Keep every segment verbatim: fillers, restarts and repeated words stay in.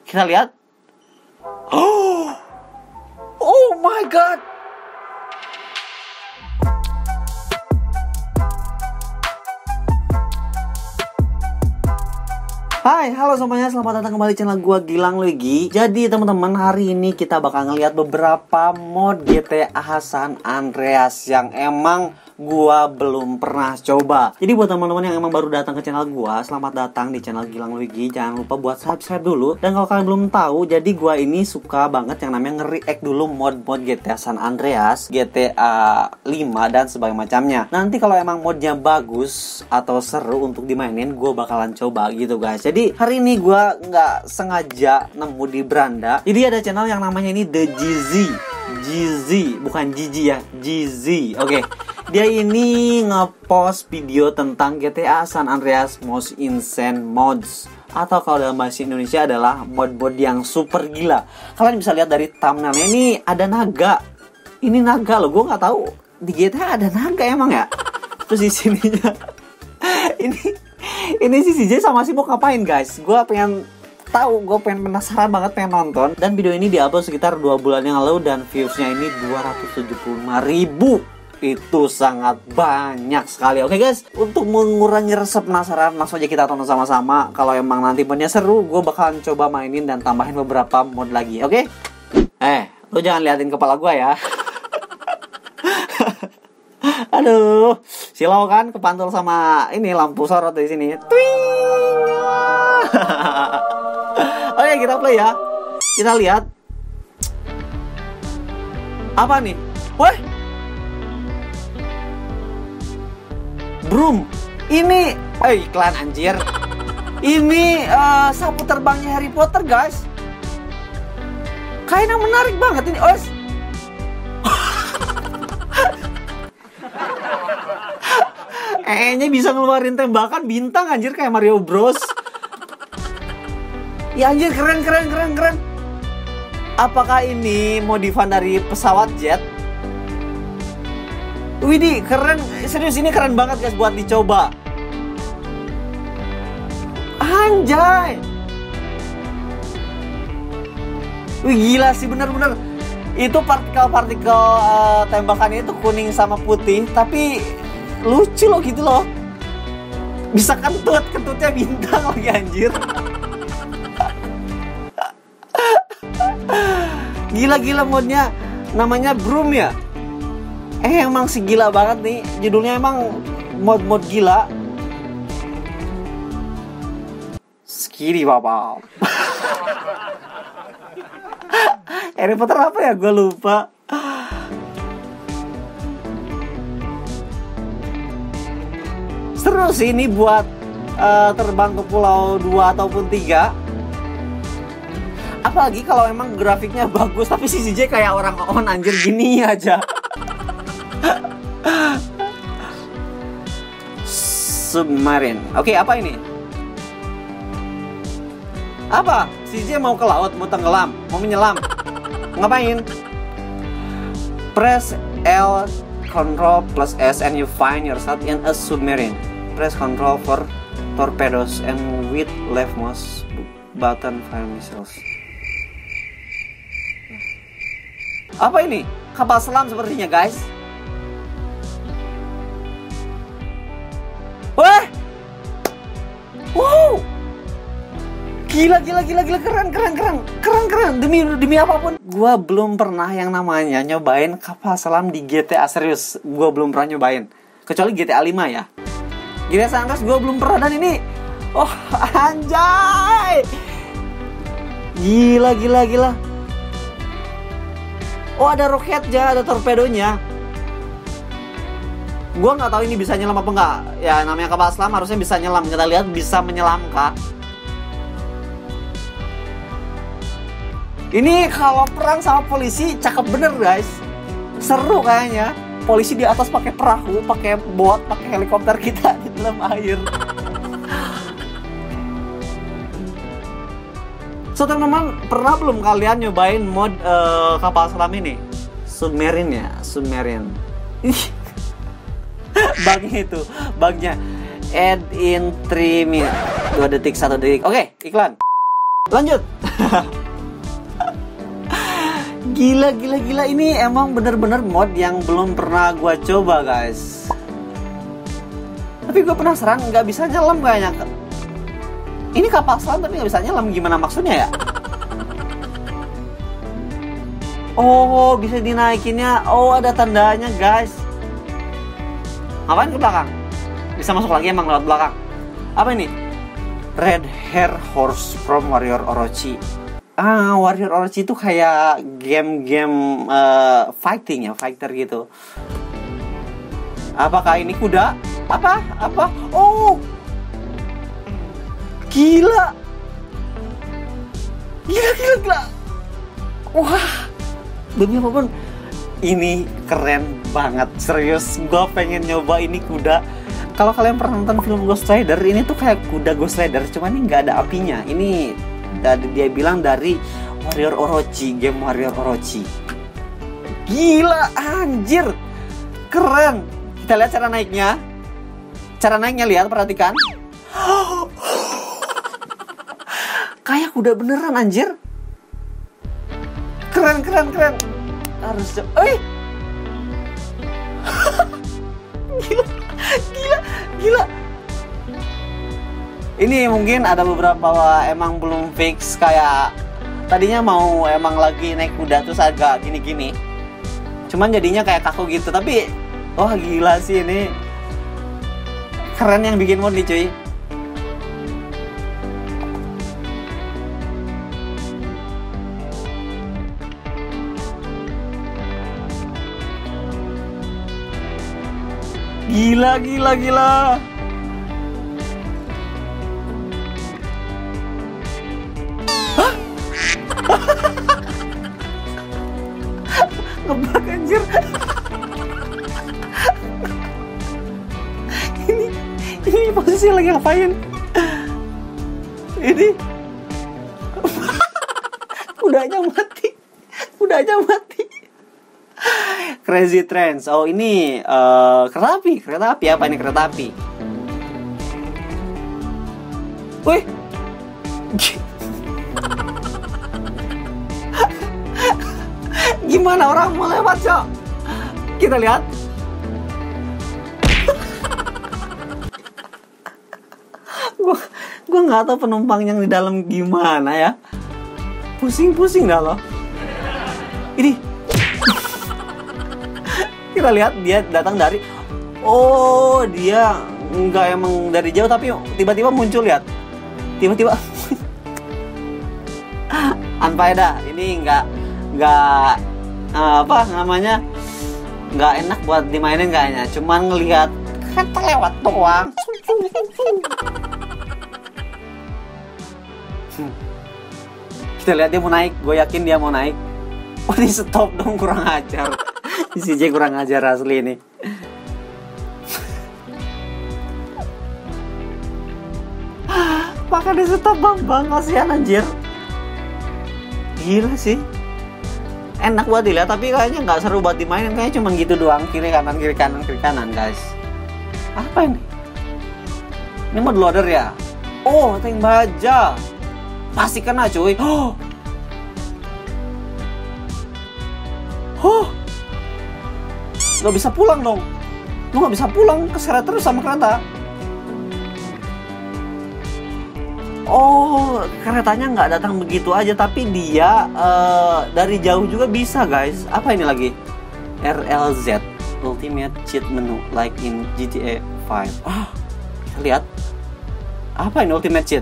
Kita lihat. Oh, oh my god. Hai, halo semuanya, selamat datang kembali di channel gua Gilang Luigi. Jadi teman-teman, hari ini kita bakal ngeliat beberapa mod G T A San Andreas yang emang gua belum pernah coba. Jadi buat teman-teman yang emang baru datang ke channel gua, selamat datang di channel Gilang Luigi. Jangan lupa buat subscribe dulu. Dan kalau kalian belum tahu, jadi gua ini suka banget yang namanya nge-react dulu mod-mod G T A San Andreas, G T A lima dan sebagainya macamnya. Nanti kalau emang modnya bagus atau seru untuk dimainin, gua bakalan coba gitu guys. Jadi hari ini gua nggak sengaja nemu di beranda. Jadi ada channel yang namanya ini The Gizzy. Gizzy, bukan Gigi ya, Gizzy. Oke. Okay. Dia ini ngepost video tentang G T A San Andreas Most Insane Mods, atau kalau dalam bahasa Indonesia adalah mod-mod yang super gila. Kalian bisa lihat dari thumbnailnya, ini ada naga. Ini naga loh, gue nggak tahu di G T A ada naga emang ya. Terus di sininya ini ini si C J sama si mau ngapain guys? Gue pengen tahu, gue pengen penasaran banget, pengen nonton. Dan video ini diupload sekitar dua bulan yang lalu dan viewsnya ini dua ratus tujuh puluh lima ribu. Itu sangat banyak sekali. Oke guys, untuk mengurangi rasa penasaran, langsung aja kita tonton sama-sama. Kalau emang nanti modnya seru, gue bakalan coba mainin dan tambahin beberapa mod lagi. Oke? Eh, lu jangan liatin kepala gue ya. Aduh, silau kan kepantul sama ini lampu sorot di sini. Oke, kita play ya. Kita lihat. Apa nih? Wah, Broom. Ini eh iklan anjir. Ini uh, sapu terbangnya Harry Potter, guys. Kayaknya menarik banget ini, os. Eh-nya bisa ngeluarin tembakan bintang anjir kayak Mario Bros. Ya anjir, keren keren keren keren. Apakah ini modifan dari pesawat jet? Widih, keren, serius ini keren banget guys buat dicoba. Anjay. Wih gila sih, bener-bener. Itu partikel-partikel uh, tembakannya itu kuning sama putih, tapi lucu loh gitu loh. Bisa kentut, kentutnya bintang lagi anjir. Gila-gila modnya, namanya Broom ya. Eh emang sih gila banget nih. Judulnya emang mod-mod gila. Skiri bapak. Harry Potter apa ya? Gue lupa. Seru sih ini buat uh, terbang ke pulau dua ataupun tiga. Apalagi kalau emang grafiknya bagus, tapi si C J kayak orang on anjir gini aja. Submarine. Oke, apa ini? Apa? Si J mau ke laut, mau tenggelam, mau menyelam. Ngapain? Press L control plus S and you find yourself in a submarine. Press control for torpedoes and with left mouse button fire missiles. Apa ini? Kapal selam sepertinya, guys. Wah, wow, gila gila gila gila keren keren keren keren keren demi demi apapun. Gua belum pernah yang namanya nyobain kapal selam di G T A, serius. Gua belum pernah nyobain, kecuali G T A lima ya. G T A San Andreas gua belum pernah, dan ini, oh anjay, gila gila gila. Oh ada roketnya, ada torpedonya. Gue nggak tahu ini bisa nyelam apa enggak. Ya namanya kapal selam harusnya bisa nyelam. Kita lihat bisa menyelam kah? Ini kalau perang sama polisi cakep bener guys. Seru kayaknya. Polisi di atas pakai perahu, pakai bot, pakai helikopter, kita di dalam air. So teman-teman, pernah belum kalian nyobain mod uh, kapal selam ini? Submarine ya, submarine. Bugnya itu, bugnya add in three minutes, dua detik, satu detik. Oke, iklan. Lanjut. Gila, gila, gila. Ini emang bener-bener mod yang belum pernah gue coba, guys. Tapi gue penasaran, nggak bisa nyelam kayaknya. Ini kapal selam tapi nggak bisa nyelam. Gimana maksudnya ya? Oh, bisa dinaikinnya. Oh, ada tandanya, guys. Ngapain ke belakang? Bisa masuk lagi emang lewat belakang. Apa ini? Red Hair Horse from Warrior Orochi. Ah, Warrior Orochi itu kayak game-game uh, fighting ya, fighter gitu. Apakah ini kuda? Apa? Apa? Oh, gila, gila, gila, gila. Wah, demi apapun, ini keren banget. Serius, gue pengen nyoba ini kuda. Kalau kalian pernah nonton film Ghost Rider, ini tuh kayak kuda Ghost Rider, cuman ini nggak ada apinya. Ini dia bilang dari Warrior Orochi, game Warrior Orochi. Gila, anjir, keren. Kita lihat cara naiknya. Cara naiknya, lihat, perhatikan. Kayak kuda beneran, anjir. Keren, keren, keren. Harus, eh, gila, gila, gila. Ini mungkin ada beberapa emang belum fix, kayak tadinya mau emang lagi naik kuda terus agak gini-gini. Cuman jadinya kayak kaku gitu. Tapi wah, gila sih ini. Keren yang bikin mod nih, cuy. Gila, gila, gila. Hah? Ngebak, anjir. Ini, ini posisi lagi ngapain? Ini kudanya mati. Kudanya mati. Crazy Trends. Oh, ini uh, kereta api. Kereta api apa ini? Kereta api. Wih. Gimana orang mau lewat, Cok? Kita lihat. Gua gua nggak tahu penumpang yang di dalam gimana ya. Pusing-pusing dah loh. Ini. Kita lihat dia datang dari, oh, dia nggak emang dari jauh tapi tiba-tiba muncul, lihat, tiba-tiba. Unfaedah, ini nggak nggak uh, apa namanya, nggak enak buat dimainin kayaknya. Cuman ngelihat kan terlewat doang. Kita lihat dia mau naik, gue yakin dia mau naik. Oh, di stop dong, kurang ajar. Si J kurang ajar asli ini. Maka di stop, bang, bang, kasihan anjir. Gila sih. Enak buat dilihat tapi kayaknya nggak seru buat dimainin. Kayaknya cuma gitu doang, kiri kanan kiri kanan kiri kanan, guys. Apa ini? Ini mod loader ya? Oh, tank baja. Pasti kena, cuy. Oh. Oh. Gak bisa pulang dong. Lu gak bisa pulang, keseret terus sama kereta. Oh, keretanya nggak datang begitu aja, tapi dia uh, dari jauh juga bisa, guys. Apa ini lagi? R L Z Ultimate Cheat Menu like in G T A five. Ah, kita lihat. Apa ini Ultimate Cheat?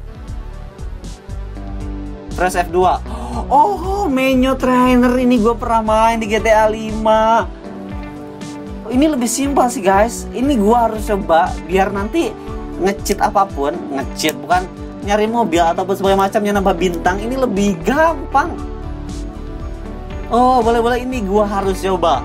Press F two. Oh, menu trainer ini gue pernah main di G T A five. Ini lebih simpel sih, guys. Ini gue harus coba biar nanti nge-cheat apapun, nge-cheat bukan nyari mobil ataupun sebagainya macamnya, nambah bintang, ini lebih gampang. Oh, boleh-boleh, ini gue harus coba.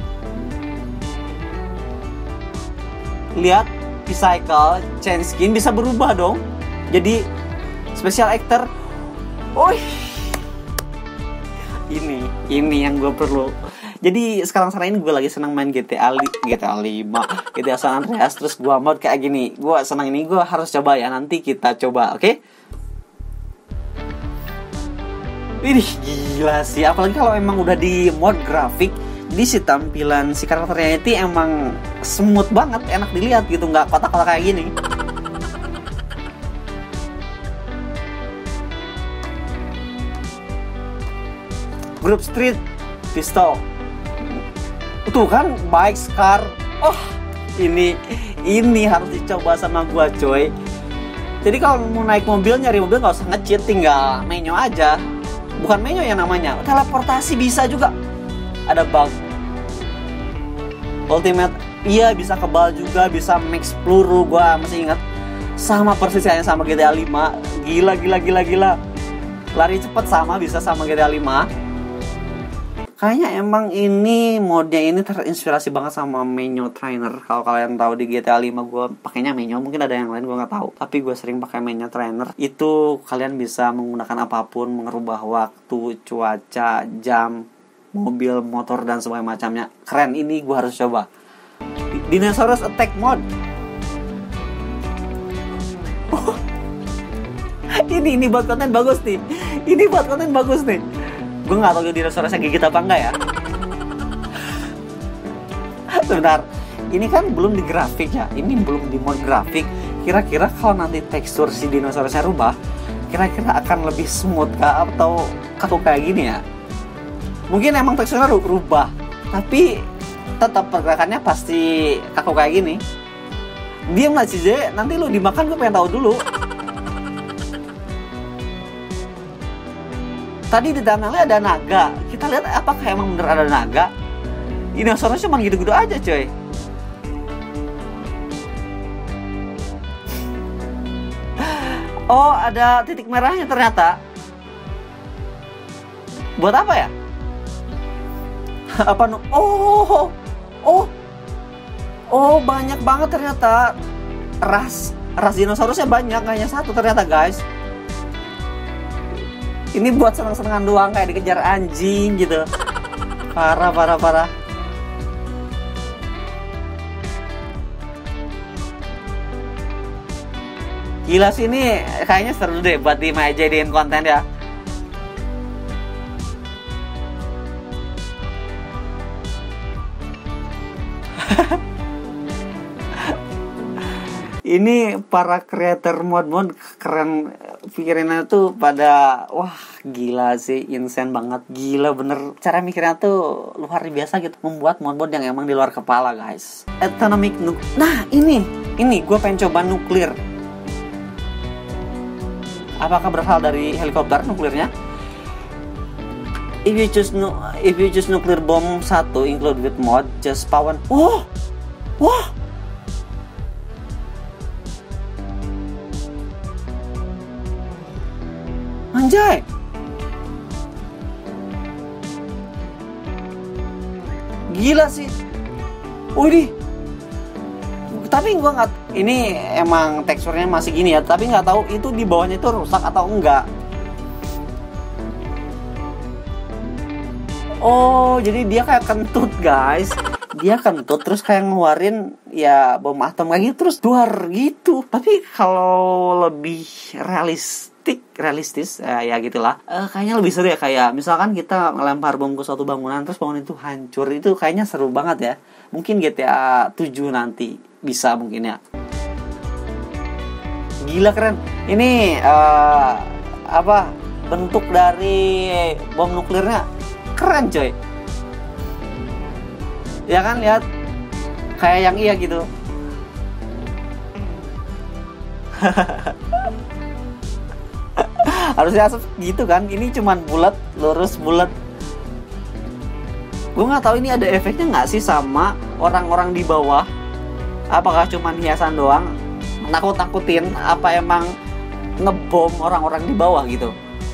Lihat, recycle, change skin bisa berubah dong. Jadi special actor. Oh, ini, ini yang gue perlu. Jadi sekarang-sekarang ini gue lagi senang main G T A G T A five, G T A San Andreas, terus gue mod kayak gini. Gue senang ini, gue harus coba ya. Nanti kita coba, oke? Okay? Ini gila sih, apalagi kalau emang udah di mode grafik. Jadi si tampilan si karakternya itu emang smooth banget, enak dilihat gitu, nggak kotak-kotak kayak gini. Group Street Pistol. Tuh kan bike car. Oh, ini ini harus dicoba sama gua, coy. Jadi kalau mau naik mobil, nyari mobil nggak usah nge-cheat, tinggal menyo aja. Bukan menyo yang namanya, teleportasi bisa juga. Ada bug ultimate, iya bisa kebal juga, bisa max peluru, gua masih ingat. Sama persisnya sama G T A lima. Gila gila gila gila. Lari cepet sama, bisa sama G T A lima. Kayaknya emang ini modnya ini terinspirasi banget sama Menyo Trainer. Kalau kalian tahu di G T A lima gua pakainya Menyo, mungkin ada yang lain gua nggak tahu. Tapi gua sering pakai Menyo Trainer. Itu kalian bisa menggunakan apapun, mengubah waktu, cuaca, jam, mobil, motor, dan sebagainya macamnya. Keren, ini gue harus coba. Dinosaurus Attack Mode. Oh. Ini ini buat konten bagus nih. Ini buat konten bagus nih. Gue nggak tahu dinosaurusnya gigit apa enggak ya. Sebentar. Ini kan belum di grafik ya. Ini belum di mode grafik. Kira-kira kalau nanti tekstur si dinosaurusnya rubah, kira-kira akan lebih smooth kah atau kaku kayak gini ya? Mungkin emang teksturnya rubah, tapi tetap pergerakannya pasti kaku kayak gini. Diam lah C J, nanti lu dimakan, gue pengen tahu dulu. Tadi di thumbnailnya ada naga. Kita lihat apakah emang bener ada naga. Dinosaurus cuma gitu-gitu aja, coy. Oh, ada titik merahnya ternyata. Buat apa ya? Apa nu? Oh, oh, oh, banyak banget ternyata. Ras, ras dinosaurusnya banyak, nggak hanya satu ternyata, guys. Ini buat senang-senangan doang, kayak dikejar anjing gitu. Parah, parah, parah. Gila sih, ini kayaknya seru deh buat dijadiin konten ya. Ini para creator mod-mod keren, pikirannya tuh pada wah gila sih, insane banget, gila bener, cara mikirnya tuh luar biasa gitu, membuat mod-mod yang emang di luar kepala, guys. Atomic nuke, nah ini, ini gue pengen coba nuklir. Apakah berasal dari helikopter nuklirnya? If you choose nu if you choose nuclear bomb satu include with mod just spawn. Oh, wah. Anjay. Gila sih. Widih. Tapi gua nggak, ini emang teksturnya masih gini ya, tapi nggak tahu itu di bawahnya itu rusak atau enggak. Oh, jadi dia kayak kentut, guys. Dia kentut terus kayak ngeluarin ya bom atom kayak gitu terus duar gitu. Tapi kalau lebih realistis realistis eh, ya gitulah, eh, kayaknya lebih seru ya, kayak misalkan kita ngelempar bom ke suatu bangunan terus bangunan itu hancur, itu kayaknya seru banget ya. Mungkin G T A tujuh nanti bisa mungkin ya. Gila keren ini, uh, apa bentuk dari bom nuklirnya keren, coy. Ya kan, lihat kayak yang iya gitu. Harusnya gitu kan, ini cuman bulat, lurus bulat. Gue nggak tahu ini ada efeknya nggak sih sama orang-orang di bawah. Apakah cuman hiasan doang, nakut-nakutin, apa emang ngebom orang-orang di bawah gitu.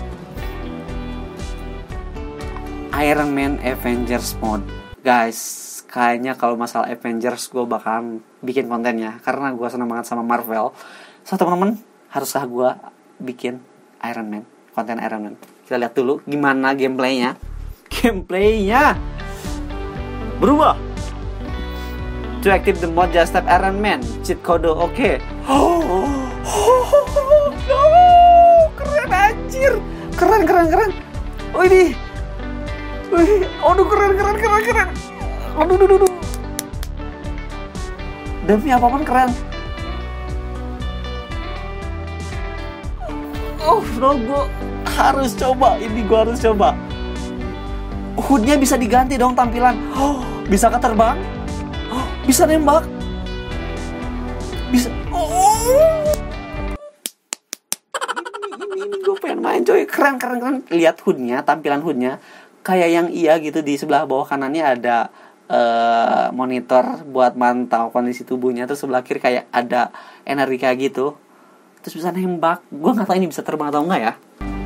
Iron Man Avengers mode, guys. Kayaknya kalau masalah Avengers gue bakalan bikin kontennya, karena gue senang banget sama Marvel. So teman-teman, haruskah gue bikin Iron Man, konten Iron Man? Kita lihat dulu gimana gameplaynya. Gameplaynya berubah. To active the mod, just tap Iron Man. Cheat code, oke. Okay. Oh, oh, oh, oh, keren anjir. Keren, keren, keren. Oh ini. Wih, aduh keren keren keren keren. Aduh aduh aduh. Demi apapun keren. Oh, no, gue harus coba. Ini gue harus coba. Hoodnya bisa diganti dong tampilan. Oh, bisa keterbang. Oh, bisa nembak. Bisa. Oh. Ini, ini, ini gue pengen main coy. Keren, keren, keren. Lihat hoodnya, tampilan hoodnya. Kayak yang iya gitu. Di sebelah bawah kanannya ada uh, monitor buat mantau kondisi tubuhnya. Terus sebelah kiri kayak ada energi kayak gitu. Terus bisa nembak. Gue gak tahu ini bisa terbang atau enggak ya.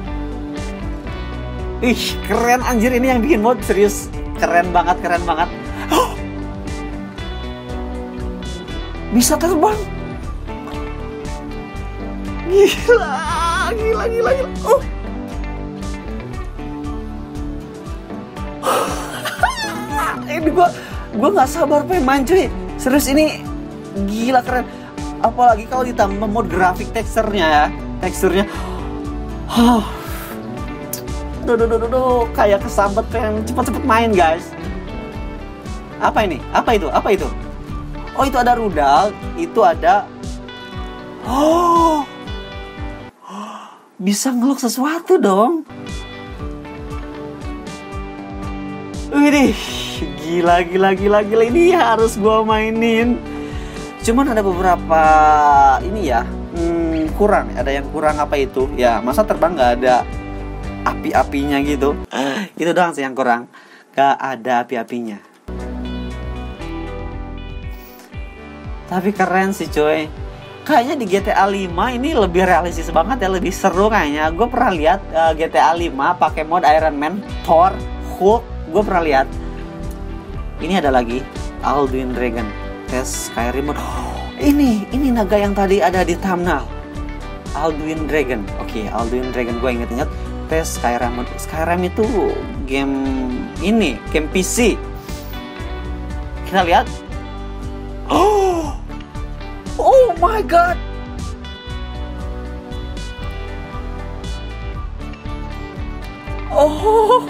Ih, keren anjir. Ini yang bikin mod serius. Keren banget, keren banget. Oh! Bisa terbang. Gila, gila, gila, gila. Oh. Ini gue gue gak sabar pengen main cuy. Serius ini gila keren. Apalagi kalau ditambah mod grafik teksturnya ya. Teksturnya oh. Duh, duh, duh, duh, duh. Kayak kesambet pengen cepet-cepet main guys. Apa ini? Apa itu? Apa itu? Oh itu ada rudal. Itu ada oh. Bisa ngelok sesuatu dong. Widih, gila, gila, gila, gila. Ini harus gua mainin. Cuman ada beberapa ini ya, hmm, kurang. Ada yang kurang apa itu? Ya, masa terbang nggak ada api-apinya gitu. Itu doang sih yang kurang. Gak ada api-apinya. Tapi keren sih coy. Kayaknya di G T A lima ini lebih realistis banget ya, lebih seru kayaknya. Gue pernah lihat uh, G T A lima pakai mod Iron Man, Thor, Hulk. Gue pernah lihat. Ini ada lagi Alduin Dragon. Tes Skyrim. Oh, ini ini naga yang tadi ada di thumbnail. Alduin Dragon. Oke, okay, Alduin Dragon gue inget-inget. Tes Skyrim. Skyrim itu game ini, game P C. Kita lihat. Oh, oh my god. Oh,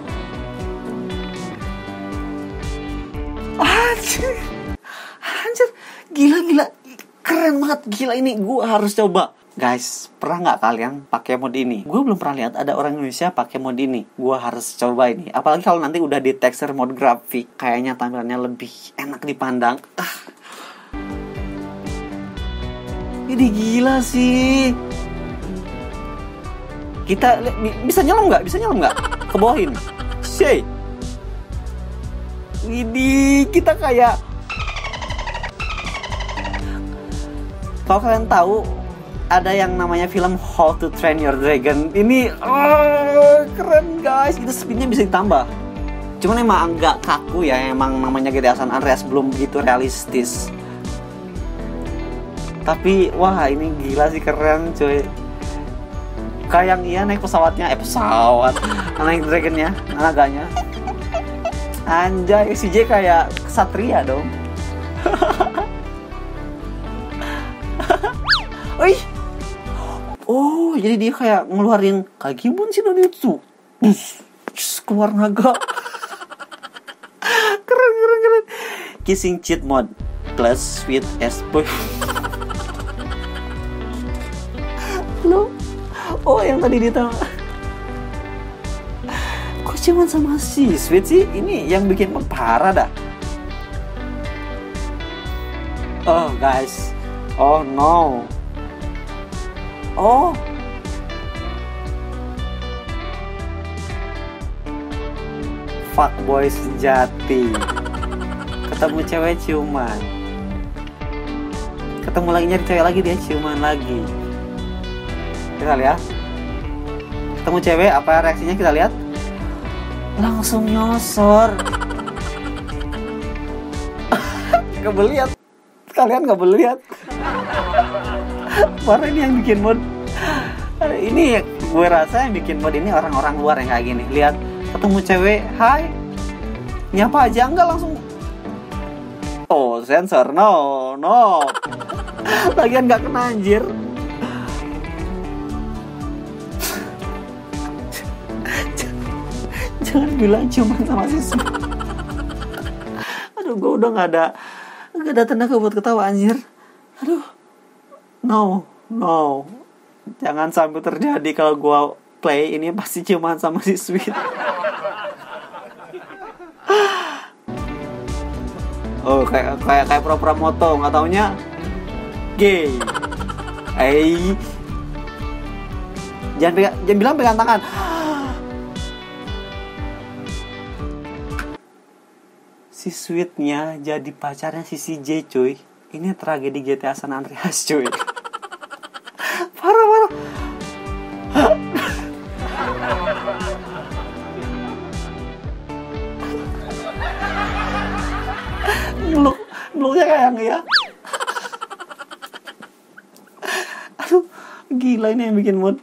anjir. Anjir, gila-gila, keren banget, gila ini, gue harus coba. Guys, pernah nggak kalian pakai mod ini? Gue belum pernah lihat ada orang Indonesia pakai mod ini. Gue harus coba ini. Apalagi kalau nanti udah di texture mod grafik, kayaknya tampilannya lebih enak dipandang. Ah. Ini gila sih. Kita bisa nyelam nggak? Bisa nyelam nggak? Ke bawahin. Shay. Ini kita kayak. Kalau kalian tahu, ada yang namanya film How to Train Your Dragon. Ini oh, keren guys. Itu speednya bisa ditambah. Cuman emang agak kaku ya. Emang namanya G T A San Andreas belum begitu realistis. Tapi wah ini gila sih, keren coy. Kayak yang iya naik pesawatnya. Eh pesawat naik dragonnya, naganya. Anjay, si J kayak kesatria dong. Wih. Oh, jadi dia kayak ngeluarin Kagibun Shinonitsu. Keluar naga. Keren, keren, keren. Kissing cheat mod plus sweet as boy. Lo? Oh, yang tadi ditanya. Kok cuman sama si sweet sih? Ini yang bikin mod parah dah. Oh, guys. Oh, no. Oh, fuckboy sejati. Ketemu cewek ciuman. Ketemu lagi nyari cewek lagi, dia ciuman lagi. Kita lihat. Ketemu cewek, apa reaksinya kita lihat? Langsung nyosor. Gak boleh lihat. Kalian gak boleh lihat. Warna ini yang bikin mod. Ini gue rasa yang bikin mod ini orang-orang luar yang kayak gini. Lihat, ketemu cewek, hai, nyapa aja, enggak langsung. Oh, sensor, no, no. Lagian nggak kena anjir. Jangan bilang ciuman sama si Sweet. Aduh, gue udah gak ada Gak ada tenaga buat ketawa anjir. Aduh. No, no. Jangan sampai terjadi kalau gue play ini pasti ciuman sama si Sweet. Oh, kayak kayak kayak pura-pura moto, nggak taunya gay. Eh, jangan pegang, jangan bilang pegang tangan. Si Sweetnya jadi pacarnya si C J, cuy. Ini tragedi G T A San Andreas, cuy. Parah, parah. Ngeluk, ngeluknya kayak ya. Aduh, gila ini yang bikin mood.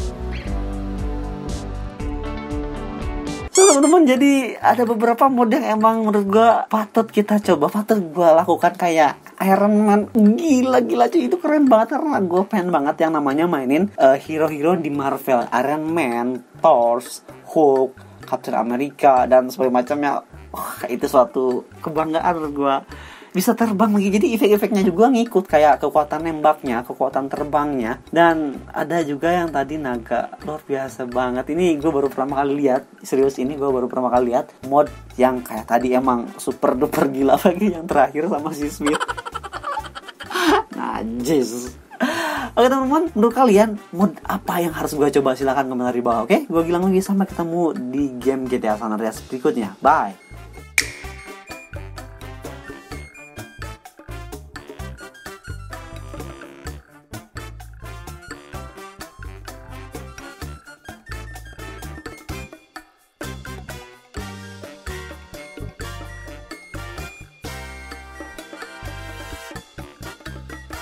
So, teman-teman, jadi ada beberapa mod yang emang menurut gue patut kita coba, patut gue lakukan, kayak Iron Man. Gila-gila cuy, itu keren banget karena gue pengen banget yang namanya mainin uh, hero-hero di Marvel. Iron Man, Thor, Hulk, Captain America, dan sebagainya macamnya. Wah, itu suatu kebanggaan menurut gue. Bisa terbang lagi, jadi efek-efeknya juga ngikut, kayak kekuatan nembaknya, kekuatan terbangnya. Dan ada juga yang tadi naga, luar biasa banget. Ini gue baru pertama kali lihat, serius ini gue baru pertama kali lihat mod yang kayak tadi, emang super duper gila lagi yang terakhir sama si Sweet. Najis. Oke teman-teman, menurut kalian mod apa yang harus gue coba? Silahkan komentar di bawah. Oke, gue bilang lagi, sampai ketemu di game G T A San Andreas berikutnya. Bye.